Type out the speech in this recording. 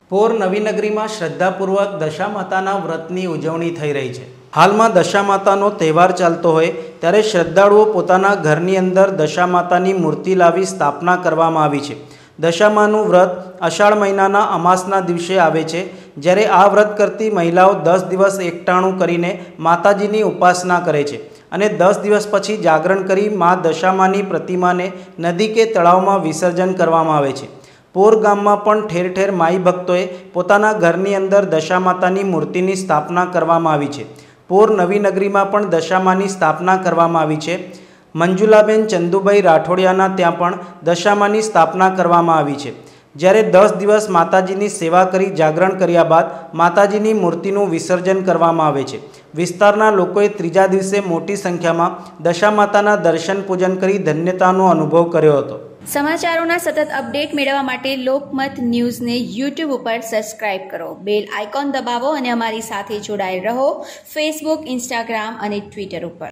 પોર નવી નગરીમાં શ્રદ્ધાપૂર્વક દશામાતાના વ્રતની ઉજવણી થઈ રહી છે। હાલમાં દશામાતાનો તહેવાર ચાલતો હોય ત્યારે શ્રદ્ધાળુઓ પોતાના ઘરની અંદર દશામાતાની મૂર્તિ લાવી સ્થાપના કરવામાં આવી છે। દશામાનું વ્રત અષાઢ મહિનાના અમાસના દિવસે આવે છે, જ્યારે આ વ્રત કરતી મહિલાઓ 10 દિવસ એકટાણું કરીને માતાજીની ઉપાસના કરે છે અને 10 દિવસ પછી જાગરણ કરી મા દશામાની પ્રતિમાને નદી કે તળાવમાં વિસર્જન કરવામાં આવે છે। પોર ગામમાં પણ ઠેર ઠેર માઈ ભક્તોએ પોતાના ઘરની અંદર દશામાતાની મૂર્તિની સ્થાપના કરવામાં આવી છે। પોર નવી નગરીમાં પણ દશામાની સ્થાપના કરવામાં આવી છે। મંજુલાબેન ચંદુભાઈ રાઠોડિયાના ત્યાં પણ દશામાની સ્થાપના કરવામાં આવી છે, જ્યારે 10 દિવસ માતાજીની સેવા કરી જાગરણ કર્યા બાદ માતાજીની મૂર્તિનું વિસર્જન કરવામાં આવે છે। વિસ્તારના લોકોએ ત્રીજા દિવસે મોટી સંખ્યામાં દશામાતાના દર્શન પૂજન કરી ધન્યતાનો અનુભવ કર્યો હતો। સમાચારોના સતત અપડેટ મેળવવા માટે લોકમત ન્યૂઝને યુટ્યુબ ઉપર સબસ્ક્રાઇબ કરો, બેલ આઇકોન દબાવો અને અમારી સાથે જોડાયેલ રહો ફેસબુક, ઇન્સ્ટાગ્રામ અને ટ્વિટર ઉપર।